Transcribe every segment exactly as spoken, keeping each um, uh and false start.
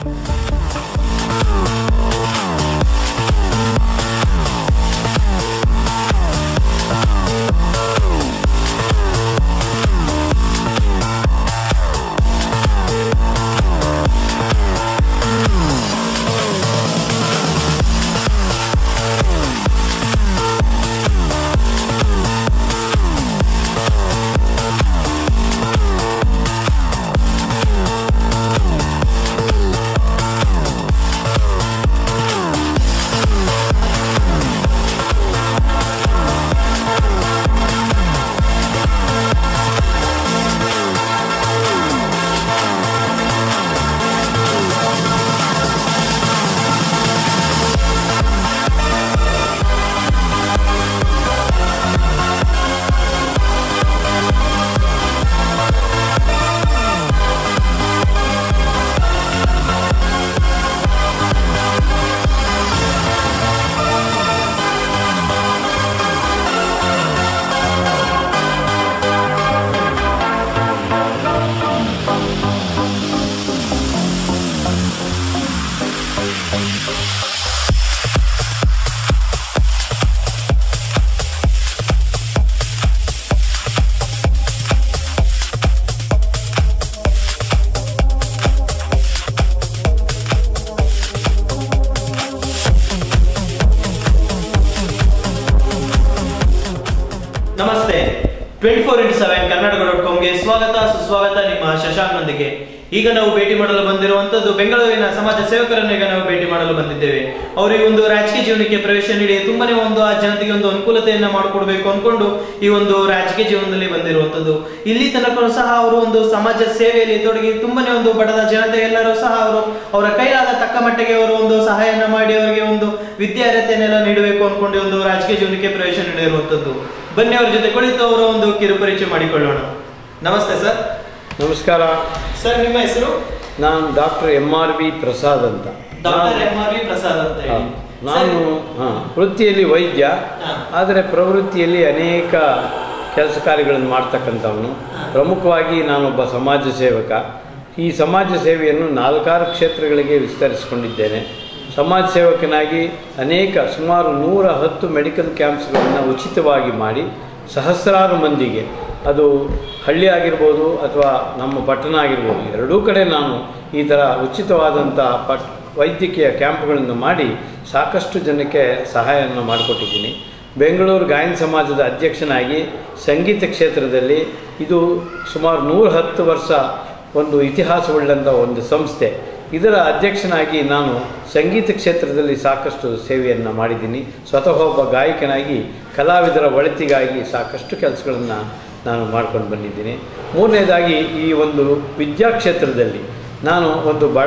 ನಮಸ್ತೆ twenty four into seven Kannada dot ಕಾಮ್ಗೆ ಸ್ವಾಗತ ಸುಸ್ವಾಗತ. ನಿಮ್ಮ ಶಶಾಂಕ್ ನೊಂದಿಗೆ ಈಗ ನಾವು ಭೇಟಿ ಮಾಡಲು ಬಂದಿರುವಂತದ್ದು ಬೆಂಗಳೂರಿನ ಸಮಾಜ ಸೇವಕರನ್ನು ಈಗ ನಾವು ಭೇಟಿ ಮಾಡಲು ಬಂದಿದ್ದೇವೆ. ಅವರಿಗೆ ಒಂದು ರಾಜಕೀಯ ಜೀವನಕ್ಕೆ ಪ್ರವೇಶ ನೀಡಿ ತುಂಬಾನೇ ಒಂದು ಆ ಜನತೆಗೆ ಒಂದು ಅನುಕೂಲತೆಯನ್ನ ಮಾಡಿಕೊಡ್ಬೇಕು ಅನ್ಕೊಂಡು ಈ ಒಂದು ರಾಜಕೀಯ ಜೀವನದಲ್ಲಿ ಬಂದಿರುವಂತದ್ದು. ಇಲ್ಲಿ ತನಕ ಸಹ ಅವರು ಒಂದು ಸಮಾಜ ಸೇವೆಯಲ್ಲಿ ತೊಡಗಿ ತುಂಬಾನೇ ಒಂದು ಬಡದ ಜನತೆ ಎಲ್ಲರೂ ಸಹ ಅವರು ಅವರ ಕೈಲಾದ ತಕ್ಕ ಮಟ್ಟಿಗೆ ಅವರು ಒಂದು ಸಹಾಯನ ಮಾಡಿ ಅವರಿಗೆ ಒಂದು ವಿದ್ಯಾರ್ಹತೆಯನ್ನೆಲ್ಲ ನೀಡಬೇಕು ಅನ್ಕೊಂಡು ಒಂದು ರಾಜಕೀಯ ಜೀವನಕ್ಕೆ ಪ್ರವೇಶ ನೀಡಿರುವಂತದ್ದು. ಬನ್ನಿ ಅವರ ಜೊತೆ ಕುಳಿತು ಅವರ ಒಂದು ಕಿರು ಪರಿಚಯ ಮಾಡಿಕೊಳ್ಳೋಣ. ನಮಸ್ತೆ ಸರ್. ನಮಸ್ಕಾರ ಸರ್, ನಿಮ್ಮ ಹೆಸರು? ನಾನು doctor M R V Prasad ಅಂತ. Doctor M R V Prasad ಅಂತ ಹೇಳಿ. ನಾನು ವೃತ್ತಿಯಲ್ಲಿ ವೈದ್ಯ, ಆದರೆ ಪ್ರವೃತ್ತಿಯಲ್ಲಿ ಅನೇಕ ಕೆಲಸ ಕಾರ್ಯಗಳನ್ನು ಮಾಡ್ತಕ್ಕಂಥವನು. ಪ್ರಮುಖವಾಗಿ ನಾನೊಬ್ಬ ಸಮಾಜ ಸೇವಕ. ಈ ಸಮಾಜ ಸೇವೆಯನ್ನು ನಾಲ್ಕಾರು ಕ್ಷೇತ್ರಗಳಿಗೆ ವಿಸ್ತರಿಸಿಕೊಂಡಿದ್ದೇನೆ. ಸಮಾಜ ಸೇವಕನಾಗಿ ಅನೇಕ ಸುಮಾರು ನೂರ ಹತ್ತು ಮೆಡಿಕಲ್ ಕ್ಯಾಂಪ್ಸ್ಗಳನ್ನು ಉಚಿತವಾಗಿ ಮಾಡಿ ಸಹಸ್ರಾರು ಮಂದಿಗೆ, ಅದು ಹಳ್ಳಿ ಆಗಿರ್ಬೋದು ಅಥವಾ ನಮ್ಮ ಪಟ್ಟಣ ಆಗಿರ್ಬೋದು, ಎರಡೂ ಕಡೆ ನಾನು ಈ ಥರ ಉಚಿತವಾದಂಥ ಪಟ್ ವೈದ್ಯಕೀಯ ಕ್ಯಾಂಪ್ಗಳನ್ನು ಮಾಡಿ ಸಾಕಷ್ಟು ಜನಕ್ಕೆ ಸಹಾಯವನ್ನು ಮಾಡಿಕೊಟ್ಟಿದ್ದೀನಿ. ಬೆಂಗಳೂರು ಗಾಯನ ಸಮಾಜದ ಅಧ್ಯಕ್ಷನಾಗಿ ಸಂಗೀತ ಕ್ಷೇತ್ರದಲ್ಲಿ ಇದು ಸುಮಾರು ನೂರ ಹತ್ತು ವರ್ಷ ಒಂದು ಇತಿಹಾಸವುಳ್ಳಂಥ ಒಂದು ಸಂಸ್ಥೆ. ಇದರ ಅಧ್ಯಕ್ಷನಾಗಿ ನಾನು ಸಂಗೀತ ಕ್ಷೇತ್ರದಲ್ಲಿ ಸಾಕಷ್ಟು ಸೇವೆಯನ್ನು ಮಾಡಿದ್ದೀನಿ. ಸ್ವತಃ ಒಬ್ಬ ಗಾಯಕನಾಗಿ ಕಲಾವಿದರ ಒಳಿತಿಗಾಗಿ ಸಾಕಷ್ಟು ಕೆಲಸಗಳನ್ನು ನಾನು ಮಾಡ್ಕೊಂಡು ಬಂದಿದ್ದೀನಿ. ಮೂರನೇದಾಗಿ ಈ ಒಂದು ವಿದ್ಯಾಕ್ಷೇತ್ರದಲ್ಲಿ ನಾನು ಒಂದು ಬಡ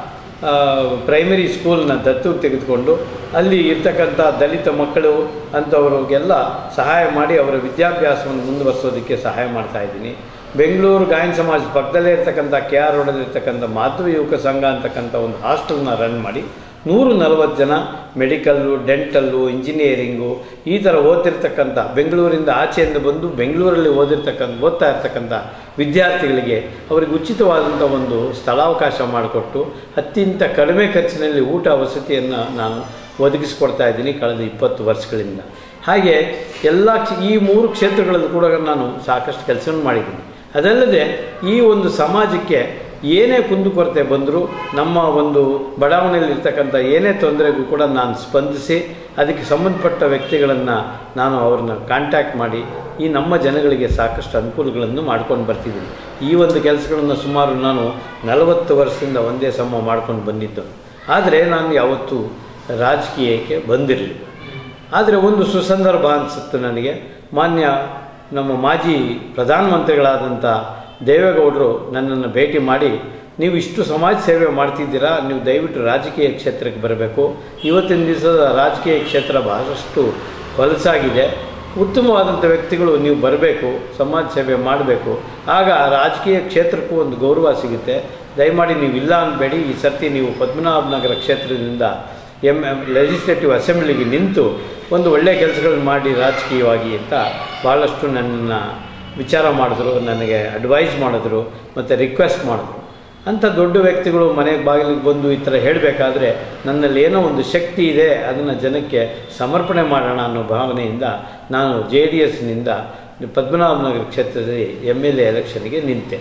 ಪ್ರೈಮರಿ ಸ್ಕೂಲ್ನ ದತ್ತು ತೆಗೆದುಕೊಂಡು ಅಲ್ಲಿ ಇರ್ತಕ್ಕಂಥ ದಲಿತ ಮಕ್ಕಳು ಅಂಥವ್ರಿಗೆಲ್ಲ ಸಹಾಯ ಮಾಡಿ ಅವರ ವಿದ್ಯಾಭ್ಯಾಸವನ್ನು ಮುಂದುವರಿಸೋದಕ್ಕೆ ಸಹಾಯ ಮಾಡ್ತಾಯಿದ್ದೀನಿ. ಬೆಂಗಳೂರು ಗಾಯನ ಸಮಾಜ ಪಕ್ಕದಲ್ಲೇ ಇರ್ತಕ್ಕಂಥ ಕೆ ಆರ್ ರೋಡಲ್ಲಿರ್ತಕ್ಕಂಥ ಮಾತೃ ಯುವಕ ಸಂಘ ಅಂತಕ್ಕಂಥ ಒಂದು ಹಾಸ್ಟೆಲ್ನ ರನ್ ಮಾಡಿ ನೂರು ನಲವತ್ತು ಜನ ಮೆಡಿಕಲ್ಲು, ಡೆಂಟಲ್ಲು, ಇಂಜಿನಿಯರಿಂಗು ಈ ಥರ ಓದ್ತಿರ್ತಕ್ಕಂಥ ಬೆಂಗಳೂರಿಂದ ಆಚೆಯಿಂದ ಬಂದು ಬೆಂಗಳೂರಲ್ಲಿ ಓದಿರ್ತಕ್ಕಂಥ ಓದ್ತಾ ಇರ್ತಕ್ಕಂಥ ವಿದ್ಯಾರ್ಥಿಗಳಿಗೆ ಅವರಿಗೆ ಉಚಿತವಾದಂಥ ಒಂದು ಸ್ಥಳಾವಕಾಶ ಮಾಡಿಕೊಟ್ಟು ಅತ್ಯಂತ ಕಡಿಮೆ ಖರ್ಚಿನಲ್ಲಿ ಊಟ ವಸತಿಯನ್ನು ನಾನು ಒದಗಿಸ್ಕೊಡ್ತಾ ಇದ್ದೀನಿ ಕಳೆದ ಇಪ್ಪತ್ತು ವರ್ಷಗಳಿಂದ. ಹಾಗೆ ಎಲ್ಲ ಈ ಮೂರು ಕ್ಷೇತ್ರಗಳಲ್ಲೂ ಕೂಡ ನಾನು ಸಾಕಷ್ಟು ಕೆಲಸವನ್ನು ಮಾಡಿದ್ದೀನಿ. ಅದಲ್ಲದೆ ಈ ಒಂದು ಸಮಾಜಕ್ಕೆ ಏನೇ ಕುಂದುಕೊರತೆ ಬಂದರೂ ನಮ್ಮ ಒಂದು ಬಡಾವಣೆಯಲ್ಲಿರ್ತಕ್ಕಂಥ ಏನೇ ತೊಂದರೆಗೂ ಕೂಡ ನಾನು ಸ್ಪಂದಿಸಿ ಅದಕ್ಕೆ ಸಂಬಂಧಪಟ್ಟ ವ್ಯಕ್ತಿಗಳನ್ನು ನಾನು ಅವ್ರನ್ನ ಕಾಂಟ್ಯಾಕ್ಟ್ ಮಾಡಿ ಈ ನಮ್ಮ ಜನಗಳಿಗೆ ಸಾಕಷ್ಟು ಅನುಕೂಲಗಳನ್ನು ಮಾಡ್ಕೊಂಡು ಬರ್ತಿದ್ದೀನಿ. ಈ ಒಂದು ಕೆಲಸಗಳನ್ನು ಸುಮಾರು ನಾನು ನಲವತ್ತು ವರ್ಷದಿಂದ ಒಂದೇ ಸಮ ಮಾಡ್ಕೊಂಡು ಬಂದಿದ್ದು. ಆದರೆ ನಾನು ಯಾವತ್ತೂ ರಾಜಕೀಯಕ್ಕೆ ಬಂದಿರಲಿಲ್ಲ. ಆದರೆ ಒಂದು ಸುಸಂದರ್ಭ ಅನಿಸುತ್ತೆ ನನಗೆ. ಮಾನ್ಯ ನಮ್ಮ ಮಾಜಿ ಪ್ರಧಾನಮಂತ್ರಿಗಳಾದಂಥ ದೇವೇಗೌಡರು ನನ್ನನ್ನು ಭೇಟಿ ಮಾಡಿ, ನೀವು ಇಷ್ಟು ಸಮಾಜ ಸೇವೆ ಮಾಡ್ತಿದ್ದೀರಾ, ನೀವು ದಯವಿಟ್ಟು ರಾಜಕೀಯ ಕ್ಷೇತ್ರಕ್ಕೆ ಬರಬೇಕು. ಇವತ್ತಿನ ದಿವಸದ ರಾಜಕೀಯ ಕ್ಷೇತ್ರ ಬಹಳಷ್ಟು ಹೊಲಸಾಗಿದೆ, ಉತ್ತಮವಾದಂಥ ವ್ಯಕ್ತಿಗಳು ನೀವು ಬರಬೇಕು, ಸಮಾಜ ಸೇವೆ ಮಾಡಬೇಕು, ಆಗ ರಾಜಕೀಯ ಕ್ಷೇತ್ರಕ್ಕೂ ಒಂದು ಗೌರವ ಸಿಗುತ್ತೆ. ದಯಮಾಡಿ ನೀವು ಇಲ್ಲ ಅನ್ನಬೇಡಿ, ಈ ಸರ್ತಿ ನೀವು ಪದ್ಮನಾಭನಗರ ಕ್ಷೇತ್ರದಿಂದ ಎಮ್ ಎಮ್ ಲೆಜಿಸ್ಲೇಟಿವ್ ಅಸೆಂಬ್ಲಿಗೆ ನಿಂತು ಒಂದು ಒಳ್ಳೆಯ ಕೆಲಸಗಳನ್ನು ಮಾಡಿ ರಾಜಕೀಯವಾಗಿ ಅಂತ ಭಾಳಷ್ಟು ನನ್ನನ್ನು ವಿಚಾರ ಮಾಡಿದ್ರು, ನನಗೆ ಅಡ್ವೈಸ್ ಮಾಡಿದ್ರು ಮತ್ತು ರಿಕ್ವೆಸ್ಟ್ ಮಾಡಿದ್ರು. ಅಂಥ ದೊಡ್ಡ ವ್ಯಕ್ತಿಗಳು ಮನೆಗೆ ಬಾಗಿಲಿಗೆ ಬಂದು ಈ ಥರ ಹೇಳಬೇಕಾದ್ರೆ ನನ್ನಲ್ಲಿ ಏನೋ ಒಂದು ಶಕ್ತಿ ಇದೆ, ಅದನ್ನು ಜನಕ್ಕೆ ಸಮರ್ಪಣೆ ಮಾಡೋಣ ಅನ್ನೋ ಭಾವನೆಯಿಂದ ನಾನು ಜೆ ಡಿ ಎಸ್ನಿಂದ ಪದ್ಮನಾಭನಗರ ಕ್ಷೇತ್ರದಲ್ಲಿ ಎಮ್ ಎಲ್ ಎ ಎಲೆಕ್ಷನ್ಗೆ ನಿಂತೆ.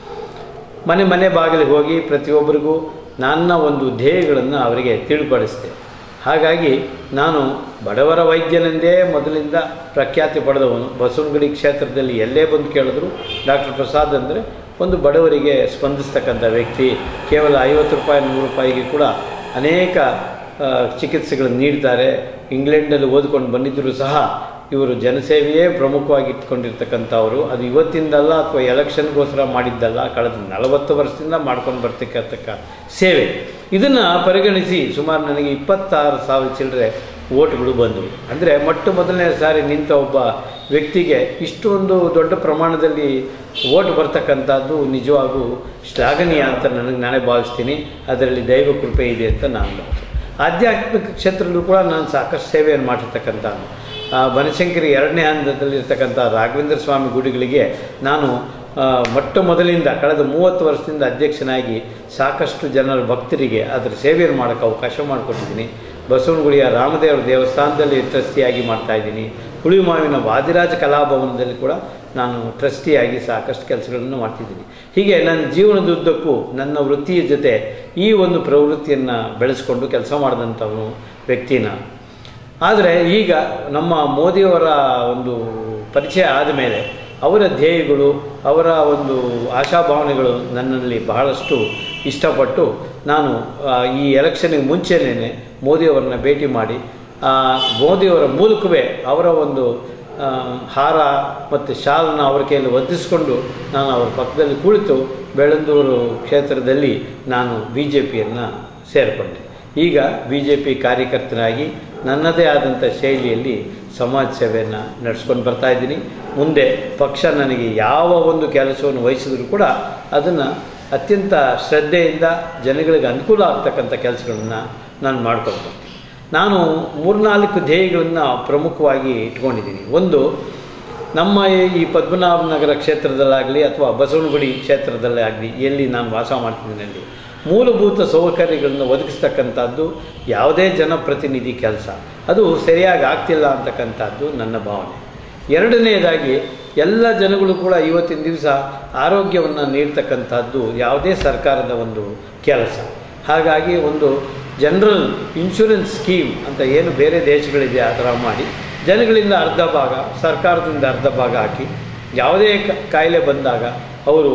ಮನೆ ಮನೆ ಬಾಗಿಲಿಗೆ ಹೋಗಿ ಪ್ರತಿಯೊಬ್ಬರಿಗೂ ನನ್ನ ಒಂದು ಧ್ಯೇಯಗಳನ್ನು ಅವರಿಗೆ ತಿಳಿಪಡಿಸಿದೆ. ಹಾಗಾಗಿ ನಾನು ಬಡವರ ವೈದ್ಯನೆಂದೇ ಮೊದಲಿಂದ ಪ್ರಖ್ಯಾತಿ ಪಡೆದವನು. ಬಸವನಗುಡಿ ಕ್ಷೇತ್ರದಲ್ಲಿ ಎಲ್ಲೇ ಬಂದು ಕೇಳಿದ್ರು ಡಾಕ್ಟರ್ ಪ್ರಸಾದ್ ಅಂದರೆ ಒಂದು ಬಡವರಿಗೆ ಸ್ಪಂದಿಸ್ತಕ್ಕಂಥ ವ್ಯಕ್ತಿ. ಕೇವಲ ಐವತ್ತು ರೂಪಾಯಿ ನೂರು ರೂಪಾಯಿಗೆ ಕೂಡ ಅನೇಕ ಚಿಕಿತ್ಸೆಗಳನ್ನು ನೀಡ್ತಾರೆ. ಇಂಗ್ಲೆಂಡಲ್ಲಿ ಓದ್ಕೊಂಡು ಬಂದಿದ್ದರೂ ಸಹ ಇವರು ಜನಸೇವೆಯೇ ಪ್ರಮುಖವಾಗಿ ಇಟ್ಕೊಂಡಿರ್ತಕ್ಕಂಥವ್ರು. ಅದು ಇವತ್ತಿಂದಲ್ಲ ಅಥವಾ ಎಲೆಕ್ಷನ್ಗೋಸ್ಕರ ಮಾಡಿದ್ದಲ್ಲ, ಕಳೆದ ನಲವತ್ತು ವರ್ಷದಿಂದ ಮಾಡ್ಕೊಂಡು ಬರ್ತಕ್ಕಂಥ ಸೇವೆ. ಇದನ್ನು ಪರಿಗಣಿಸಿ ಸುಮಾರು ನನಗೆ ಇಪ್ಪತ್ತಾರು ಸಾವಿರ ಚಿಲ್ಲರೆ ಓಟ್ಗಳು ಬಂದವು. ಅಂದರೆ ಮೊಟ್ಟ ಮೊದಲನೇ ಸಾರಿ ನಿಂತ ಒಬ್ಬ ವ್ಯಕ್ತಿಗೆ ಇಷ್ಟೊಂದು ದೊಡ್ಡ ಪ್ರಮಾಣದಲ್ಲಿ ಓಟ್ ಬರ್ತಕ್ಕಂಥದ್ದು ನಿಜವಾಗೂ ಶ್ಲಾಘನೀಯ ಅಂತ ನನಗೆ ನಾನೇ ಭಾವಿಸ್ತೀನಿ. ಅದರಲ್ಲಿ ದೈವ ಕೃಪೆ ಇದೆ ಅಂತ ನಾನು ಭಾವಿಸ್ತೀನಿ. ಆಧ್ಯಾತ್ಮಿಕ ಕ್ಷೇತ್ರದಲ್ಲೂ ಕೂಡ ನಾನು ಸಾಕಷ್ಟು ಸೇವೆಯನ್ನು ಮಾಡಿರ್ತಕ್ಕಂಥ ಬನಶಂಕರಿ ಎರಡನೇ ಹಂತದಲ್ಲಿರ್ತಕ್ಕಂಥ ರಾಘವೇಂದ್ರ ಸ್ವಾಮಿ ಗುಡಿಗಳಿಗೆ ನಾನು ಮೊಟ್ಟ ಮೊದಲಿಂದ ಕಳೆದ ಮೂವತ್ತು ವರ್ಷದಿಂದ ಅಧ್ಯಕ್ಷನಾಗಿ ಸಾಕಷ್ಟು ಜನರ ಭಕ್ತರಿಗೆ ಅದರ ಸೇವೆಯನ್ನು ಮಾಡೋಕ್ಕೆ ಅವಕಾಶ ಮಾಡಿಕೊಟ್ಟಿದ್ದೀನಿ. ಬಸವನಗುಡಿಯ ರಾಮದೇವರ ದೇವಸ್ಥಾನದಲ್ಲಿ ಟ್ರಸ್ಟಿಯಾಗಿ ಮಾಡ್ತಾಯಿದ್ದೀನಿ. ಹುಳಿಮಾವಿನ ವಾದಿರಾಜ ಕಲಾಭವನದಲ್ಲಿ ಕೂಡ ನಾನು ಟ್ರಸ್ಟಿಯಾಗಿ ಸಾಕಷ್ಟು ಕೆಲಸಗಳನ್ನು ಮಾಡ್ತಿದ್ದೀನಿ. ಹೀಗೆ ನನ್ನ ಜೀವನದುದ್ದಕ್ಕೂ ನನ್ನ ವೃತ್ತಿಯ ಜೊತೆ ಈ ಒಂದು ಪ್ರವೃತ್ತಿಯನ್ನು ಬೆಳೆಸ್ಕೊಂಡು ಕೆಲಸ ಮಾಡಿದಂಥವನು ವ್ಯಕ್ತಿನ. ಆದರೆ ಈಗ ನಮ್ಮ ಮೋದಿಯವರ ಒಂದು ಪರಿಚಯ ಆದಮೇಲೆ ಅವರ ಧ್ಯೇಯಗಳು, ಅವರ ಒಂದು ಆಶಾಭಾವನೆಗಳು ನನ್ನಲ್ಲಿ ಬಹಳಷ್ಟು ಇಷ್ಟಪಟ್ಟು ನಾನು ಈ ಎಲೆಕ್ಷನ್ಗೆ ಮುಂಚೆನೇ ಮೋದಿಯವರನ್ನ ಭೇಟಿ ಮಾಡಿ ಮೋದಿಯವರ ಮೂಲಕವೇ ಅವರ ಒಂದು ಹಾರ ಮತ್ತು ಶಾಲನ್ನು ಅವರ ಕೈಯಲ್ಲಿ ಒದ್ದಿಸ್ಕೊಂಡು ನಾನು ಅವರ ಪಕ್ಕದಲ್ಲಿ ಕುಳಿತು ಬೆಳಂದೂರು ಕ್ಷೇತ್ರದಲ್ಲಿ ನಾನು ಬಿ ಜೆ ಪಿಯನ್ನು ಸೇರಿಕೊಂಡೆ. ಈಗ ಬಿ ಜೆ ಪಿ ಕಾರ್ಯಕರ್ತನಾಗಿ ನನ್ನದೇ ಆದಂಥ ಶೈಲಿಯಲ್ಲಿ ಸಮಾಜ ಸೇವೆಯನ್ನು ನಡೆಸ್ಕೊಂಡು ಬರ್ತಾಯಿದ್ದೀನಿ. ಮುಂದೆ ಪಕ್ಷ ನನಗೆ ಯಾವ ಒಂದು ಕೆಲಸವನ್ನು ವಹಿಸಿದ್ರು ಕೂಡ ಅದನ್ನು ಅತ್ಯಂತ ಶ್ರದ್ಧೆಯಿಂದ ಜನಗಳಿಗೆ ಅನುಕೂಲ ಆಗ್ತಕ್ಕಂಥ ಕೆಲಸಗಳನ್ನು ನಾನು ಮಾಡ್ಕೊಂಡು ಬರ್ತೀನಿ. ನಾನು ಮೂರ್ನಾಲ್ಕು ಧ್ಯೇಯಗಳನ್ನು ಪ್ರಮುಖವಾಗಿ ಇಟ್ಕೊಂಡಿದ್ದೀನಿ. ಒಂದು, ನಮ್ಮ ಈ ಪದ್ಮನಾಭನಗರ ಕ್ಷೇತ್ರದಲ್ಲಾಗಲಿ ಅಥವಾ ಬಸವನಗುಡಿ ಕ್ಷೇತ್ರದಲ್ಲೇ ಆಗಲಿ ಎಲ್ಲಿ ನಾನು ವಾಸ ಮಾಡ್ತಿದ್ದೀನಿ ಅಲ್ಲಿ ಮೂಲಭೂತ ಸೌಕರ್ಯಗಳನ್ನು ಒದಗಿಸ್ತಕ್ಕಂಥದ್ದು ಯಾವುದೇ ಜನಪ್ರತಿನಿಧಿ ಕೆಲಸ ಅದು ಸರಿಯಾಗಿ ಆಗ್ತಿಲ್ಲ ಅಂತಕ್ಕಂಥದ್ದು ನನ್ನ ಭಾವನೆ. ಎರಡನೆಯದಾಗಿ ಎಲ್ಲ ಜನಗಳು ಕೂಡ ಇವತ್ತಿನ ದಿವಸ ಆರೋಗ್ಯವನ್ನು ನೀಡ್ತಕ್ಕಂಥದ್ದು ಯಾವುದೇ ಸರ್ಕಾರದ ಒಂದು ಕೆಲಸ. ಹಾಗಾಗಿ ಒಂದು ಜನರಲ್ ಇನ್ಶೂರೆನ್ಸ್ ಸ್ಕೀಮ್ ಅಂತ ಏನು ಬೇರೆ ದೇಶಗಳಿದೆ ಆ ಥರ ಮಾಡಿ ಜನಗಳಿಂದ ಅರ್ಧ ಭಾಗ ಸರ್ಕಾರದಿಂದ ಅರ್ಧ ಭಾಗ ಹಾಕಿ ಯಾವುದೇ ಕಾಯಿಲೆ ಬಂದಾಗ ಅವರು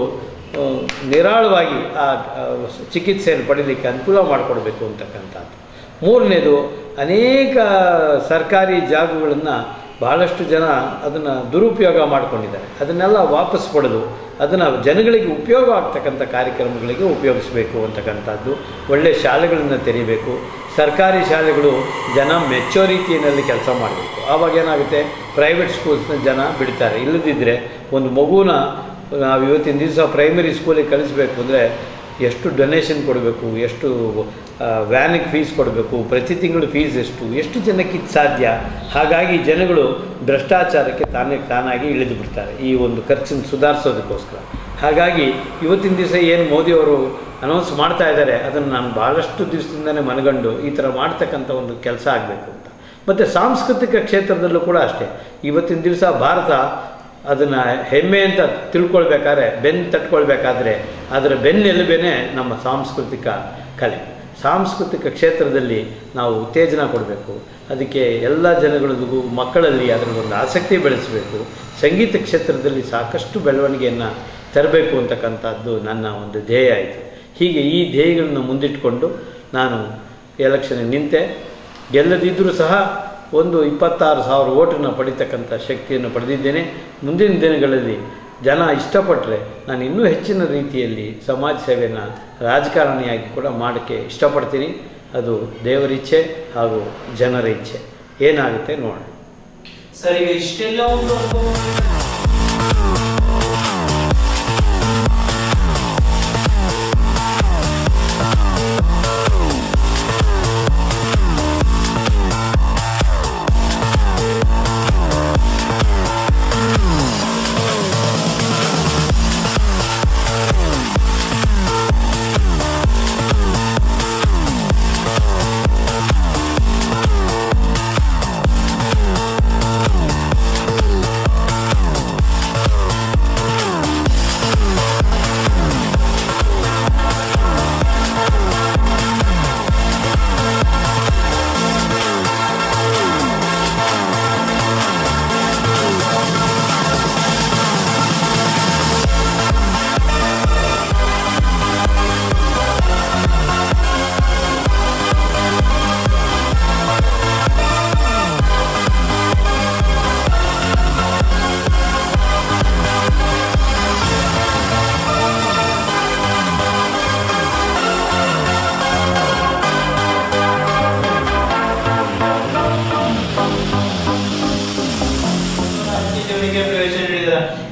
ನಿರಾಳವಾಗಿ ಆ ಚಿಕಿತ್ಸೆಯನ್ನು ಪಡೀಲಿಕ್ಕೆ ಅನುಕೂಲ ಮಾಡಿಕೊಡ್ಬೇಕು ಅಂತಕ್ಕಂಥದ್ದು. ಮೂರನೇದು, ಅನೇಕ ಸರ್ಕಾರಿ ಜಾಗಗಳನ್ನು ಬಹಳಷ್ಟು ಜನ ಅದನ್ನು ದುರುಪಯೋಗ ಮಾಡಿಕೊಂಡಿದ್ದಾರೆ. ಅದನ್ನೆಲ್ಲ ವಾಪಸ್ ಪಡೆದು ಅದನ್ನು ಜನಗಳಿಗೆ ಉಪಯೋಗ ಆಗ್ತಕ್ಕಂಥ ಕಾರ್ಯಕ್ರಮಗಳಿಗೆ ಉಪಯೋಗಿಸಬೇಕು ಅಂತಕ್ಕಂಥದ್ದು. ಒಳ್ಳೆಯ ಶಾಲೆಗಳನ್ನು ತೆರೀಬೇಕು. ಸರ್ಕಾರಿ ಶಾಲೆಗಳು ಜನ ಮೆಚ್ಚೋ ರೀತಿಯಲ್ಲಿ ಕೆಲಸ ಮಾಡಬೇಕು. ಆವಾಗ ಏನಾಗುತ್ತೆ, ಪ್ರೈವೇಟ್ ಸ್ಕೂಲ್ಸ್ನ ಜನ ಬಿಡ್ತಾರೆ. ಇಲ್ಲದಿದ್ದರೆ ಒಂದು ಮಗುನ ನಾವು ಇವತ್ತಿನ ದಿವಸ ಪ್ರೈಮರಿ ಸ್ಕೂಲಿಗೆ ಕಳಿಸ್ಬೇಕು ಅಂದರೆ ಎಷ್ಟು ಡೊನೇಷನ್ ಕೊಡಬೇಕು, ಎಷ್ಟು ವ್ಯಾನಿಗೆ ಫೀಸ್ ಕೊಡಬೇಕು, ಪ್ರತಿ ತಿಂಗಳು ಫೀಸ್ ಎಷ್ಟು, ಎಷ್ಟು ಜನಕ್ಕೆ ಇದು ಸಾಧ್ಯ. ಹಾಗಾಗಿ ಜನಗಳು ಭ್ರಷ್ಟಾಚಾರಕ್ಕೆ ತಾನೇ ತಾನಾಗಿ ಇಳಿದು ಬಿಡ್ತಾರೆ ಈ ಒಂದು ಖರ್ಚನ್ನು ಸುಧಾರಿಸೋದಕ್ಕೋಸ್ಕರ. ಹಾಗಾಗಿ ಇವತ್ತಿನ ದಿವಸ ಏನು ಮೋದಿಯವರು ಅನೌನ್ಸ್ ಮಾಡ್ತಾ ಇದ್ದಾರೆ ಅದನ್ನು ನಾನು ಭಾಳಷ್ಟು ದಿವಸದಿಂದನೇ ಮನಗಂಡು ಈ ಥರ ಮಾಡ್ತಕ್ಕಂಥ ಒಂದು ಕೆಲಸ ಆಗಬೇಕು ಅಂತ. ಮತ್ತು ಸಾಂಸ್ಕೃತಿಕ ಕ್ಷೇತ್ರದಲ್ಲೂ ಕೂಡ ಅಷ್ಟೇ. ಇವತ್ತಿನ ದಿವಸ ಭಾರತ ಅದನ್ನು ಹೆಮ್ಮೆ ಅಂತ ತಿಳ್ಕೊಳ್ಬೇಕಾದ್ರೆ, ಬೆನ್ನು ತಟ್ಕೊಳ್ಬೇಕಾದ್ರೆ ಅದರ ಬೆನ್ನೆಲುಬೇನೆ ನಮ್ಮ ಸಾಂಸ್ಕೃತಿಕ ಕಲೆ. ಸಾಂಸ್ಕೃತಿಕ ಕ್ಷೇತ್ರದಲ್ಲಿ ನಾವು ಉತ್ತೇಜನ ಕೊಡಬೇಕು. ಅದಕ್ಕೆ ಎಲ್ಲ ಜನಗಳಿಗೂ ಮಕ್ಕಳಲ್ಲಿ ಅದರ ಒಂದು ಆಸಕ್ತಿ ಬೆಳೆಸಬೇಕು. ಸಂಗೀತ ಕ್ಷೇತ್ರದಲ್ಲಿ ಸಾಕಷ್ಟು ಬೆಳವಣಿಗೆಯನ್ನು ತರಬೇಕು ಅಂತಕ್ಕಂಥದ್ದು ನನ್ನ ಒಂದು ಧ್ಯೇಯ ಆಯಿತು. ಹೀಗೆ ಈ ಧ್ಯೇಯಗಳನ್ನು ಮುಂದಿಟ್ಟುಕೊಂಡು ನಾನು ಎಲೆಕ್ಷನ್ ನಿಂತೆ. ಗೆಲ್ಲದಿದ್ದರೂ ಸಹ ಒಂದು ಇಪ್ಪತ್ತಾರು ಸಾವಿರ ಓಟನ್ನು ಪಡಿತಕ್ಕಂಥ ಶಕ್ತಿಯನ್ನು ಪಡೆದಿದ್ದೇನೆ. ಮುಂದಿನ ದಿನಗಳಲ್ಲಿ ಜನ ಇಷ್ಟಪಟ್ಟರೆ ನಾನು ಇನ್ನೂ ಹೆಚ್ಚಿನ ರೀತಿಯಲ್ಲಿ ಸಮಾಜ ಸೇವೆಯನ್ನು ರಾಜಕಾರಣಿಯಾಗಿ ಕೂಡ ಮಾಡೋಕ್ಕೆ ಇಷ್ಟಪಡ್ತೀನಿ. ಅದು ದೇವರ ಇಚ್ಛೆ ಹಾಗೂ ಜನರ ಇಚ್ಛೆ. ಏನಾಗುತ್ತೆ ನೋಡೋಣ. ಸರಿ, ಇಷ್ಟೆಲ್ಲ ಒಂದು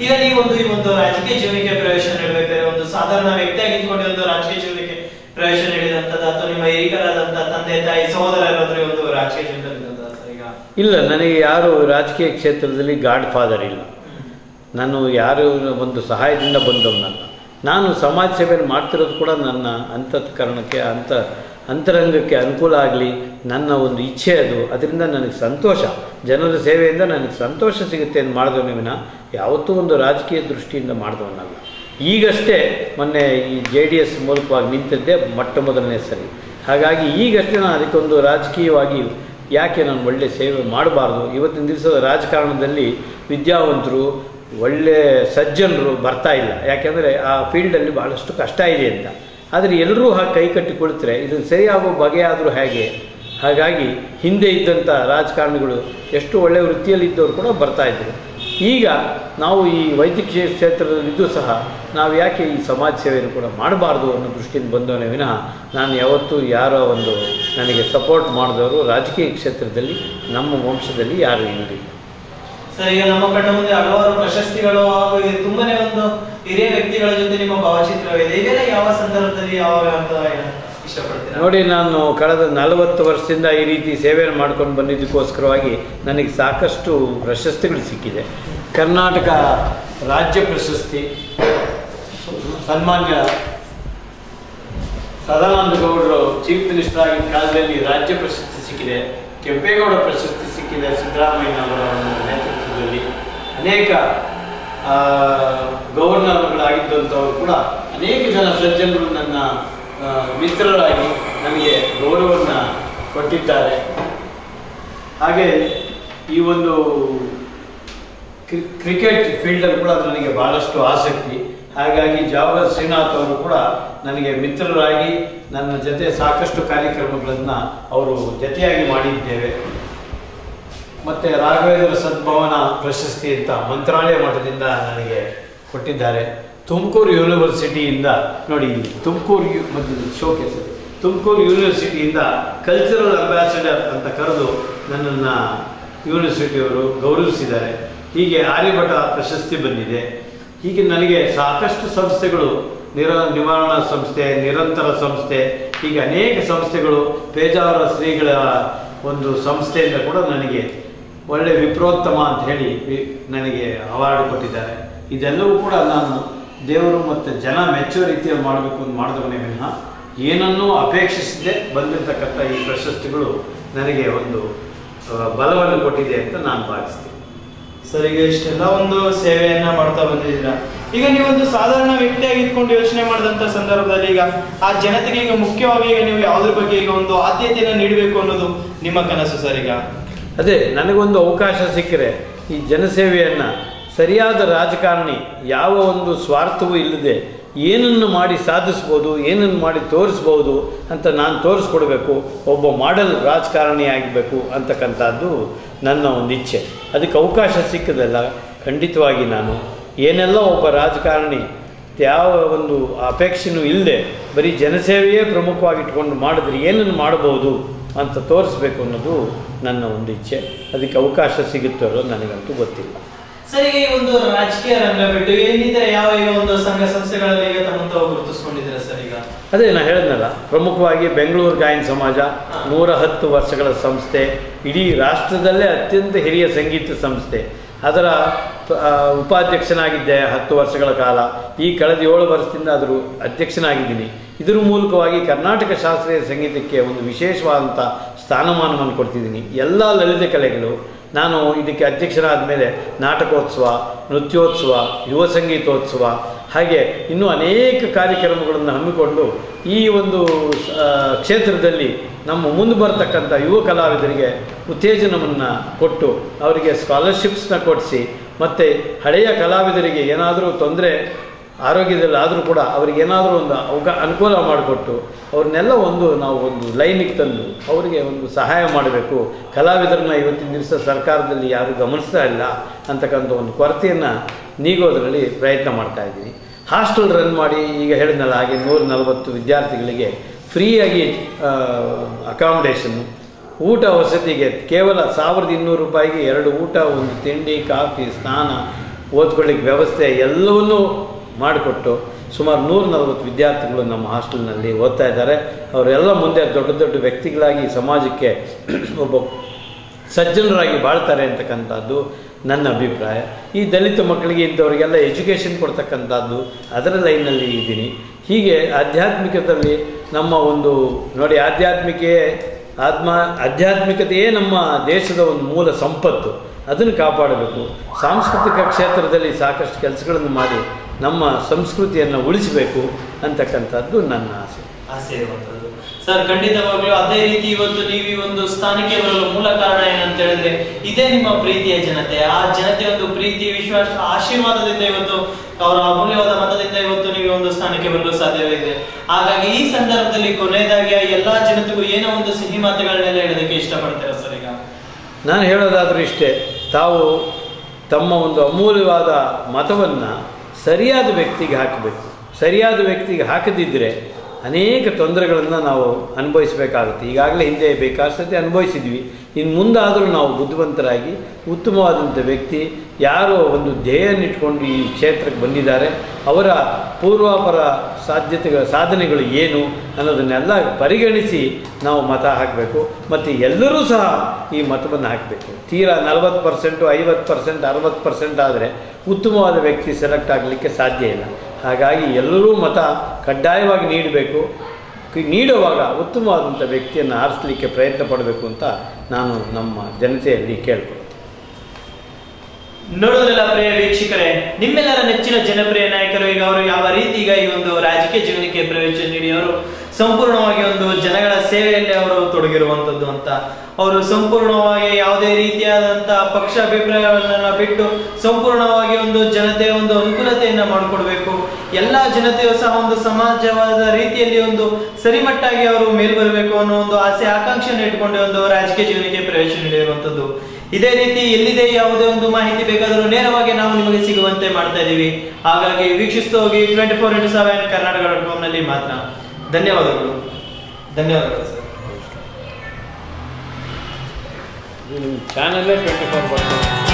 ಈಗ ನೀವು ಒಂದು ಈ ಒಂದು ರಾಜಕೀಯ ಜೀವನಕ್ಕೆ ಪ್ರವೇಶ ನೀಡಬೇಕಾದ್ರೆ ಒಂದು ಸಾಧಾರಣ ವ್ಯಕ್ತಿಯಾಗಿ ಇಟ್ಕೊಂಡು ಒಂದು ರಾಜಕೀಯ ಜೀವನಕ್ಕೆ ಪ್ರವೇಶ ನೀಡಿದಂತದ್ದು ಅಥವಾ ನಿಮ್ಮ ಹಿರಿಯರಾದಂತ ತಂದೆ ತಾಯಿ ಸಹೋದರರಾದ್ರೂ ಒಂದು ರಾಜಕೀಯ ಜೀವನದಲ್ಲಿ ಈಗ ಇಲ್ಲ, ನನಗೆ ಯಾರು ರಾಜಕೀಯ ಕ್ಷೇತ್ರದಲ್ಲಿ ಗಾಡ್ ಫಾದರ್ ಇಲ್ಲ. ನಾನು ಯಾರು ಒಂದು ಸಹಾಯದಿಂದ ಬಂದವನಲ್ಲ. ನಾನು ಸಮಾಜ ಸೇವೆಯನ್ನು ಮಾಡ್ತಿರೋದು ಕೂಡ ನನ್ನ ಅಂತಃಕರಣಕ್ಕೆ ಅಂತ ಅಂತರಂಗಕ್ಕೆ ಅನುಕೂಲ ಆಗಲಿ, ನನ್ನ ಒಂದು ಇಚ್ಛೆ ಅದು. ಅದರಿಂದ ನನಗೆ ಸಂತೋಷ, ಜನರ ಸೇವೆಯಿಂದ ನನಗೆ ಸಂತೋಷ ಸಿಗುತ್ತೆ ಅಂತ ಮಾಡಿದವನೇ ವಿನ ಯಾವತ್ತೂ ಒಂದು ರಾಜಕೀಯ ದೃಷ್ಟಿಯಿಂದ ಮಾಡಿದವನಲ್ಲ. ಈಗಷ್ಟೇ ಮೊನ್ನೆ ಈ ಜೆ ಡಿ ಎಸ್ ಮೂಲಕವಾಗಿ ನಿಂತಿದ್ದೆ ಮೊಟ್ಟ ಮೊದಲನೇ ಸರಿ. ಹಾಗಾಗಿ ಈಗಷ್ಟೇ ನಾನು ಅದಕ್ಕೊಂದು ರಾಜಕೀಯವಾಗಿ ಯಾಕೆ ನಾನು ಒಳ್ಳೆ ಸೇವೆ ಮಾಡಬಾರ್ದು. ಇವತ್ತಿನ ದಿವಸದ ರಾಜಕಾರಣದಲ್ಲಿ ವಿದ್ಯಾವಂತರು ಒಳ್ಳೆ ಸಜ್ಜನರು ಬರ್ತಾ ಇಲ್ಲ, ಯಾಕೆಂದರೆ ಆ ಫೀಲ್ಡಲ್ಲಿ ಭಾಳಷ್ಟು ಕಷ್ಟ ಇದೆ ಅಂತ. ಆದರೆ ಎಲ್ಲರೂ ಹಾಗೆ ಕೈ ಕಟ್ಟಿ ಕುಳಿತರೆ ಇದನ್ನು ಸರಿಯಾಗೋ ಬಗೆಯಾದರೂ ಹೇಗೆ? ಹಾಗಾಗಿ ಹಿಂದೆ ಇದ್ದಂಥ ರಾಜಕಾರಣಿಗಳು ಎಷ್ಟು ಒಳ್ಳೆಯ ವೃತ್ತಿಯಲ್ಲಿದ್ದವರು ಕೂಡ ಬರ್ತಾಯಿದ್ರು. ಈಗ ನಾವು ಈ ವೈದ್ಯಕೀಯ ಕ್ಷೇತ್ರದಲ್ಲಿದ್ದು ಸಹ ನಾವು ಯಾಕೆ ಈ ಸಮಾಜ ಸೇವೆಯನ್ನು ಕೂಡ ಮಾಡಬಾರ್ದು ಅನ್ನೋ ದೃಷ್ಟಿಯಿಂದ ಬಂದವನೇ ವಿನಃ ನಾನು ಯಾವತ್ತೂ ಯಾರೋ ಒಂದು ನನಗೆ ಸಪೋರ್ಟ್ ಮಾಡಿದವರು ರಾಜಕೀಯ ಕ್ಷೇತ್ರದಲ್ಲಿ ನಮ್ಮ ವಂಶದಲ್ಲಿ ಯಾರು ಇಲ್ಲ. ಸರ್, ಈಗ ನಮ್ಮ ಕಣ್ಣ ಮುಂದೆ ಹಲವಾರು ಪ್ರಶಸ್ತಿಗಳು ಹಾಗೂ ತುಂಬಾನೇ ಒಂದು ಹಿರಿಯ ವ್ಯಕ್ತಿಗಳ ಜೊತೆ ನಿಮ್ಮ ಭಾವಚಿತ್ರವಿದೆ. ಇದೆಲ್ಲ ಯಾವ ಸಂದರ್ಭದಲ್ಲಿ ಯಾವಾಗ ಅಂತ ಇಷ್ಟಪಡ್ತೀರಾ? ನೋಡಿ, ನಾನು ಕಳೆದ ನಲವತ್ತು ವರ್ಷದಿಂದ ಈ ರೀತಿ ಸೇವೆಯನ್ನು ಮಾಡ್ಕೊಂಡು ಬಂದಿದ್ದಕ್ಕೋಸ್ಕರವಾಗಿ ನನಗೆ ಸಾಕಷ್ಟು ಪ್ರಶಸ್ತಿಗಳು ಸಿಕ್ಕಿದೆ. ಕರ್ನಾಟಕ ರಾಜ್ಯ ಪ್ರಶಸ್ತಿ, ಸನ್ಮಾನ್ಯ ಸದಾನಂದ ಗೌಡರು ಚೀಫ್ ಮಿನಿಸ್ಟರ್ ಆಗಿದ್ದ ಕಾಲದಲ್ಲಿ ರಾಜ್ಯ ಪ್ರಶಸ್ತಿ ಸಿಕ್ಕಿದೆ. ಕೆಂಪೇಗೌಡ ಪ್ರಶಸ್ತಿ ಸಿಕ್ಕಿದೆ ಸಿದ್ದರಾಮಯ್ಯನವರ ನೇತೃತ್ವದಲ್ಲಿ. ಅನೇಕ ಗವರ್ನರ್ಗಳಾಗಿದ್ದಂಥವರು ಕೂಡ ಅನೇಕ ಜನ ಸಜ್ಜನರು ನನ್ನ ಮಿತ್ರರಾಗಿ ನನಗೆ ಗೌರವವನ್ನು ಕೊಟ್ಟಿದ್ದಾರೆ. ಹಾಗೆ ಈ ಒಂದು ಕ್ರಿಕೆಟ್ ಫೀಲ್ಡಲ್ಲಿ ಕೂಡ ನನಗೆ ಭಾಳಷ್ಟು ಆಸಕ್ತಿ. ಹಾಗಾಗಿ ಜಾವಗಲ್ ಶ್ರೀನಾಥ್ ಅವರು ಕೂಡ ನನಗೆ ಮಿತ್ರರಾಗಿ ನನ್ನ ಜೊತೆ ಸಾಕಷ್ಟು ಕಾರ್ಯಕ್ರಮಗಳನ್ನು ಅವರು ಜೊತೆಯಾಗಿ ಮಾಡಿದ್ದೇವೆ. ಮತ್ತು ರಾಘವೇಂದ್ರ ಸದ್ಭವನ ಪ್ರಶಸ್ತಿ ಅಂತ ಮಂತ್ರಾಲಯ ಮಠದಿಂದ ನನಗೆ ಕೊಟ್ಟಿದ್ದಾರೆ. ತುಮಕೂರು ಯೂನಿವರ್ಸಿಟಿಯಿಂದ ನೋಡಿ, ಇಲ್ಲಿ ತುಮಕೂರು ಯು ಮತ್ತು ಶೋಕೇಸ್ ತುಮಕೂರು ಯೂನಿವರ್ಸಿಟಿಯಿಂದ ಕಲ್ಚರಲ್ ಅಂಬ್ಯಾಸಡರ್ ಅಂತ ಕರೆದು ನನ್ನನ್ನು ಯೂನಿವರ್ಸಿಟಿಯವರು ಗೌರವಿಸಿದ್ದಾರೆ. ಹೀಗೆ ಆರ್ಯಭಟ ಪ್ರಶಸ್ತಿ ಬಂದಿದೆ. ಹೀಗೆ ನನಗೆ ಸಾಕಷ್ಟು ಸಂಸ್ಥೆಗಳು, ನಿರ ನಿವಾರಣಾ ಸಂಸ್ಥೆ, ನಿರಂತರ ಸಂಸ್ಥೆ, ಹೀಗೆ ಅನೇಕ ಸಂಸ್ಥೆಗಳು, ಪೇಜಾವರ ಶ್ರೀಗಳ ಒಂದು ಸಂಸ್ಥೆಯಿಂದ ಕೂಡ ನನಗೆ ಒಳ್ಳೆ ವಿಪ್ರೋತ್ತಮ ಅಂತ ಹೇಳಿ ನನಗೆ ಅವಾರ್ಡ್ ಕೊಟ್ಟಿದ್ದಾರೆ. ಇದೆಲ್ಲವೂ ಕೂಡ ನಾನು ದೇವರು ಮತ್ತು ಜನ ಮೆಚ್ಚುವ ರೀತಿಯಲ್ಲಿ ಮಾಡಬೇಕು ಅಂತ ಮಾಡಿದವನೇ ವಿನಃ ಏನನ್ನೂ ಅಪೇಕ್ಷಿಸದೆ ಬಂದಿರತಕ್ಕಂಥ ಈ ಪ್ರಶಸ್ತಿಗಳು ನನಗೆ ಒಂದು ಬಲವನ್ನು ಕೊಟ್ಟಿದೆ ಅಂತ ನಾನು ಭಾವಿಸ್ತೀನಿ. ಸರ್, ಈಗ ಇಷ್ಟೆಲ್ಲ ಒಂದು ಸೇವೆಯನ್ನ ಮಾಡ್ತಾ ಬಂದಿದ್ದೀರಾ. ಈಗ ನೀವೊಂದು ಸಾಧಾರಣ ವ್ಯಕ್ತಿಯಾಗಿ ಇಟ್ಕೊಂಡು ಯೋಚನೆ ಮಾಡಿದಂಥ ಸಂದರ್ಭದಲ್ಲಿ ಈಗ ಆ ಜನತೆಗೆ ಈಗ ಮುಖ್ಯವಾಗಿ ಈಗ ನೀವು ಯಾವುದ್ರ ಬಗ್ಗೆ ಈಗ ಒಂದು ಆದ್ಯತೆಯನ್ನು ನೀಡಬೇಕು ಅನ್ನೋದು ನಿಮ್ಮ ಕನಸು ಸರ್? ಈಗ ಅದೇ ನನಗೊಂದು ಅವಕಾಶ ಸಿಕ್ಕರೆ ಈ ಜನಸೇವೆಯನ್ನು ಸರಿಯಾದ ರಾಜಕಾರಣಿ ಯಾವ ಒಂದು ಸ್ವಾರ್ಥವೂ ಇಲ್ಲದೆ ಏನನ್ನು ಮಾಡಿ ಸಾಧಿಸ್ಬೋದು, ಏನನ್ನು ಮಾಡಿ ತೋರಿಸ್ಬೋದು ಅಂತ ನಾನು ತೋರಿಸ್ಕೊಡ್ಬೇಕು, ಒಬ್ಬ ಮಾಡೆಲ್ ರಾಜಕಾರಣಿ ಆಗಬೇಕು ಅಂತಕ್ಕಂಥದ್ದು ನನ್ನ ಒಂದು ಇಚ್ಛೆ. ಅದಕ್ಕೆ ಅವಕಾಶ ಸಿಕ್ಕದಲ್ಲ ಖಂಡಿತವಾಗಿ ನಾನು ಏನೆಲ್ಲ ಒಬ್ಬ ರಾಜಕಾರಣಿ ಯಾವ ಒಂದು ಅಪೇಕ್ಷೆನೂ ಇಲ್ಲದೆ ಬರೀ ಜನಸೇವೆಯೇ ಪ್ರಮುಖವಾಗಿ ಇಟ್ಕೊಂಡು ಮಾಡಿದ್ರೆ ಏನನ್ನು ಮಾಡ್ಬೋದು ಅಂತ ತೋರಿಸ್ಬೇಕು ಅನ್ನೋದು ನನ್ನ ಒಂದು ಇಚ್ಛೆ. ಅದಕ್ಕೆ ಅವಕಾಶ ಸಿಗುತ್ತೋ ನನಗಂತೂ ಗೊತ್ತಿಲ್ಲ. ಸರ್, ಈಗ ಈ ಒಂದು ರಾಜಕೀಯ ರಂಗ ಬಿಟ್ಟು ಏನಿದ್ರೆ ಯಾವ ಈಗ ಒಂದು ಸಂಘ ಸಂಸ್ಥೆಗಳಲ್ಲಿ ಈಗ ತಮ್ಮಂತ ಗುರುತಿಸ್ಕೊಂಡಿದ್ದೀರಾ ಸರ್? ಈಗ ಅದೇ ನಾನು ಹೇಳಿದ್ನಲ್ಲ, ಪ್ರಮುಖವಾಗಿ ಬೆಂಗಳೂರು ಗಾಯನ ಸಮಾಜ ನೂರ ಹತ್ತು ವರ್ಷಗಳ ಸಂಸ್ಥೆ, ಇಡೀ ರಾಷ್ಟ್ರದಲ್ಲೇ ಅತ್ಯಂತ ಹಿರಿಯ ಸಂಗೀತ ಸಂಸ್ಥೆ. ಅದರ ಉಪಾಧ್ಯಕ್ಷನಾಗಿದ್ದೆ ಹತ್ತು ವರ್ಷಗಳ ಕಾಲ. ಈ ಕಳೆದ ಏಳು ವರ್ಷದಿಂದ ಅದರ ಅಧ್ಯಕ್ಷನಾಗಿದ್ದೀನಿ. ಇದರ ಮೂಲಕವಾಗಿ ಕರ್ನಾಟಕ ಶಾಸ್ತ್ರೀಯ ಸಂಗೀತಕ್ಕೆ ಒಂದು ವಿಶೇಷವಾದಂಥ ಸ್ಥಾನಮಾನವನ್ನು ಕೊಡ್ತಿದ್ದೀನಿ. ಎಲ್ಲ ಲಲಿತ ಕಲೆಗಳು ನಾನು ಇದಕ್ಕೆ ಅಧ್ಯಕ್ಷರಾದ ಮೇಲೆ ನಾಟಕೋತ್ಸವ, ನೃತ್ಯೋತ್ಸವ, ಯುವ ಸಂಗೀತೋತ್ಸವ, ಹಾಗೆ ಇನ್ನೂ ಅನೇಕ ಕಾರ್ಯಕ್ರಮಗಳನ್ನು ಹಮ್ಮಿಕೊಂಡು ಈ ಒಂದು ಕ್ಷೇತ್ರದಲ್ಲಿ ನಮ್ಮ ಮುಂದೆ ಬರ್ತಕ್ಕಂಥ ಯುವ ಕಲಾವಿದರಿಗೆ ಉತ್ತೇಜನವನ್ನು ಕೊಟ್ಟು ಅವರಿಗೆ ಸ್ಕಾಲರ್ಶಿಪ್ಸ್ನ ಕೊಡಿಸಿ, ಮತ್ತು ಹಳೆಯ ಕಲಾವಿದರಿಗೆ ಏನಾದರೂ ತೊಂದರೆ ಆರೋಗ್ಯದಲ್ಲಿ ಆದರೂ ಕೂಡ ಅವ್ರಿಗೆ ಏನಾದರೂ ಒಂದು ಅವಕ ಅನುಕೂಲ ಮಾಡಿಕೊಟ್ಟು ಅವ್ರನ್ನೆಲ್ಲ ಒಂದು ನಾವು ಒಂದು ಲೈನಿಗೆ ತಂದು ಅವರಿಗೆ ಒಂದು ಸಹಾಯ ಮಾಡಬೇಕು. ಕಲಾವಿದರನ್ನ ಇವತ್ತಿನ ದಿವಸ ಸರ್ಕಾರದಲ್ಲಿ ಯಾರೂ ಗಮನಿಸ್ತಾ ಇಲ್ಲ ಅಂತಕ್ಕಂಥ ಒಂದು ಕೊರತೆಯನ್ನು ನೀಗೋದರಲ್ಲಿ ಪ್ರಯತ್ನ ಮಾಡ್ತಾಯಿದ್ದೀನಿ. ಹಾಸ್ಟೆಲ್ ರನ್ ಮಾಡಿ ಈಗ ಹೇಳಿದ್ನಲ್ಲ ಹಾಗೆ ನೂರ ನಲವತ್ತು ವಿದ್ಯಾರ್ಥಿಗಳಿಗೆ ಫ್ರೀಯಾಗಿ ಅಕಾಮಿಡೇಷನ್ನು, ಊಟ ವಸತಿಗೆ ಕೇವಲ ಸಾವಿರದ ಇನ್ನೂರು ರೂಪಾಯಿಗೆ ಎರಡು ಊಟ, ಒಂದು ತಿಂಡಿ, ಕಾಫಿ, ಸ್ನಾನ, ಓದ್ಕೊಳ್ಳಿಕ್ಕೆ ವ್ಯವಸ್ಥೆ ಎಲ್ಲವನ್ನೂ ಮಾಡಿಕೊಟ್ಟು ಸುಮಾರು ನೂರ ನಲವತ್ತು ವಿದ್ಯಾರ್ಥಿಗಳು ನಮ್ಮ ಹಾಸ್ಟೆಲ್ನಲ್ಲಿ ಓದ್ತಾ ಇದ್ದಾರೆ. ಅವರೆಲ್ಲ ಮುಂದೆ ದೊಡ್ಡ ದೊಡ್ಡ ವ್ಯಕ್ತಿಗಳಾಗಿ ಸಮಾಜಕ್ಕೆ ಒಬ್ಬ ಸಜ್ಜನರಾಗಿ ಬಾಳ್ತಾರೆ ಅಂತಕ್ಕಂಥದ್ದು ನನ್ನ ಅಭಿಪ್ರಾಯ. ಈ ದಲಿತ ಮಕ್ಕಳಿಗೆ ಇಂಥವರಿಗೆಲ್ಲ ಎಜುಕೇಷನ್ ಕೊಡ್ತಕ್ಕಂಥದ್ದು ಅದರ ಲೈನಲ್ಲಿ ಇದ್ದೀನಿ. ಹೀಗೆ ಆಧ್ಯಾತ್ಮಿಕದಲ್ಲಿ ನಮ್ಮ ಒಂದು ನೋಡಿ, ಆಧ್ಯಾತ್ಮಿಕೆ ಆತ್ಮ ಆಧ್ಯಾತ್ಮಿಕತೆಯೇ ನಮ್ಮ ದೇಶದ ಒಂದು ಮೂಲ ಸಂಪತ್ತು. ಅದನ್ನು ಕಾಪಾಡಬೇಕು. ಸಾಂಸ್ಕೃತಿಕ ಕ್ಷೇತ್ರದಲ್ಲಿ ಸಾಕಷ್ಟು ಕೆಲಸಗಳನ್ನು ಮಾಡಿ ನಮ್ಮ ಸಂಸ್ಕೃತಿಯನ್ನು ಉಳಿಸಬೇಕು ಅಂತಕ್ಕಂಥದ್ದು ನನ್ನ ಆಸೆ ಆಸೆ ಇರುವಂಥದ್ದು. ಸರ್, ಖಂಡಿತವಾಗ್ಲೂ ಅದೇ ರೀತಿ ಇವತ್ತು ನೀವು ಈ ಒಂದು ಸ್ಥಾನಕ್ಕೆ ಬರಲು ಮೂಲ ಕಾರಣ ಏನಂತ ಹೇಳಿದ್ರೆ ಇದೇ ನಿಮ್ಮ ಪ್ರೀತಿಯ ಜನತೆ. ಆ ಜನತೆ ಒಂದು ಪ್ರೀತಿ, ವಿಶ್ವಾಸ, ಆಶೀರ್ವಾದದಿಂದ ಇವತ್ತು ಅವರ ಅಮೂಲ್ಯವಾದ ಮತದಿಂದ ಇವತ್ತು ನೀವು ಒಂದು ಸ್ಥಾನಕ್ಕೆ ಬರಲು ಸಾಧ್ಯವಿದೆ. ಹಾಗಾಗಿ ಈ ಸಂದರ್ಭದಲ್ಲಿ ಕೊನೆಯದಾಗಿ ಎಲ್ಲಾ ಜನತೆಗೂ ಏನೋ ಒಂದು ಸಿಹಿ ಮಾತುಗಳನ್ನೆಲ್ಲ ಹೇಳೋದಕ್ಕೆ ಇಷ್ಟಪಡ್ತೀರಾ ಸರ್? ಈಗ ನಾನು ಹೇಳೋದಾದ್ರೂ ಇಷ್ಟೇ, ತಾವು ತಮ್ಮ ಒಂದು ಅಮೂಲ್ಯವಾದ ಮತವನ್ನು ಸರಿಯಾದ ವ್ಯಕ್ತಿಗೆ ಹಾಕಬೇಕು. ಸರಿಯಾದ ವ್ಯಕ್ತಿಗೆ ಹಾಕದಿದ್ದರೆ ಅನೇಕ ತೊಂದರೆಗಳನ್ನು ನಾವು ಅನುಭವಿಸಬೇಕಾಗುತ್ತೆ. ಈಗಾಗಲೇ ಹಿಂದೆ ಬೇಕಾದಷ್ಟೇ ಅನುಭವಿಸಿದ್ವಿ. ಇನ್ನು ಮುಂದಾದರೂ ನಾವು ಬುದ್ಧಿವಂತರಾಗಿ ಉತ್ತಮವಾದಂಥ ವ್ಯಕ್ತಿ ಯಾರೋ ಒಂದು ಧ್ಯೇಯನ್ನಿಟ್ಕೊಂಡು ಈ ಕ್ಷೇತ್ರಕ್ಕೆ ಬಂದಿದ್ದಾರೆ, ಅವರ ಪೂರ್ವಾಪರ ಸಾಧ್ಯತೆಗಳ ಸಾಧನೆಗಳು ಏನು ಅನ್ನೋದನ್ನೆಲ್ಲ ಪರಿಗಣಿಸಿ ನಾವು ಮತ ಹಾಕಬೇಕು. ಮತ್ತು ಎಲ್ಲರೂ ಸಹ ಈ ಮತವನ್ನು ಹಾಕಬೇಕು. ತೀರಾ ನಲವತ್ತು ಪರ್ಸೆಂಟು ಐವತ್ತು ಪರ್ಸೆಂಟ್ ಅರವತ್ತು ಪರ್ಸೆಂಟ್ ಆದರೆ ಉತ್ತಮವಾದ ವ್ಯಕ್ತಿ ಸೆಲೆಕ್ಟ್ ಆಗಲಿಕ್ಕೆ ಸಾಧ್ಯ ಇಲ್ಲ. ಹಾಗಾಗಿ ಎಲ್ಲರೂ ಮತ ಕಡ್ಡಾಯವಾಗಿ ನೀಡಬೇಕು. ನೀಡುವಾಗ ಉತ್ತಮವಾದಂಥ ವ್ಯಕ್ತಿಯನ್ನು ಆರಿಸಲಿಕ್ಕೆ ಪ್ರಯತ್ನ ಪಡಬೇಕು ಅಂತ ನಾನು ನಮ್ಮ ಜನತೆಯಲ್ಲಿ ಕೇಳ್ಕೊಳ್ತೀನಿ. ನೋಡೋದ್ರಲ್ಲ ಪ್ರಿಯ ವೀಕ್ಷಕರೇ, ನಿಮ್ಮೆಲ್ಲರ ನೆಚ್ಚಿನ ಜನಪ್ರಿಯ ನಾಯಕರು ಈಗ ಅವರು ಯಾವ ರೀತಿ ಈಗ ಈ ಒಂದು ರಾಜಕೀಯ ಜೀವನಕ್ಕೆ ಪ್ರವೇಶ ನೀಡಿ ಅವರು ಸಂಪೂರ್ಣವಾಗಿ ಒಂದು ಜನಗಳ ಸೇವೆಯಲ್ಲಿ ಅವರು ತೊಡಗಿರುವಂತದ್ದು ಅಂತ, ಅವರು ಸಂಪೂರ್ಣವಾಗಿ ಯಾವುದೇ ರೀತಿಯಾದಂತಹ ಪಕ್ಷ ಅಭಿಪ್ರಾಯವನ್ನ ಬಿಟ್ಟು ಸಂಪೂರ್ಣವಾಗಿ ಒಂದು ಜನತೆಯ ಒಂದು ಅನುಕೂಲತೆಯನ್ನ ಮಾಡಿಕೊಡ್ಬೇಕು. ಎಲ್ಲಾ ಜನತೆಯು ಸಹ ಒಂದು ಸಮಾಜವಾದ ರೀತಿಯಲ್ಲಿ ಒಂದು ಸರಿಮಟ್ಟಾಗಿ ಅವರು ಮೇಲ್ ಬರಬೇಕು ಅನ್ನೋ ಒಂದು ಆಸೆ ಆಕಾಂಕ್ಷೆಯನ್ನು ಇಟ್ಕೊಂಡು ಒಂದು ರಾಜಕೀಯ ಜೀವನಕ್ಕೆ ಪ್ರವೇಶ ನೀಡಿರುವಂತದ್ದು. ಇದೇ ರೀತಿ ಎಲ್ಲಿದೆ ಯಾವುದೇ ಒಂದು ಮಾಹಿತಿ ಬೇಕಾದರೂ ನೇರವಾಗಿ ನಾವು ನಿಮಗೆ ಸಿಗುವಂತೆ ಮಾಡ್ತಾ ಇದೀವಿ. ಹಾಗಾಗಿ ವೀಕ್ಷಿಸ್ತಾ ಹೋಗಿ twenty four into seven Karnataka dot com ನಲ್ಲಿ ಮಾತ್ರ. ಧನ್ಯವಾದಗಳು. ಧನ್ಯವಾದಗಳು ಸರ್. ಚಾನಲ್ಲೇ twenty four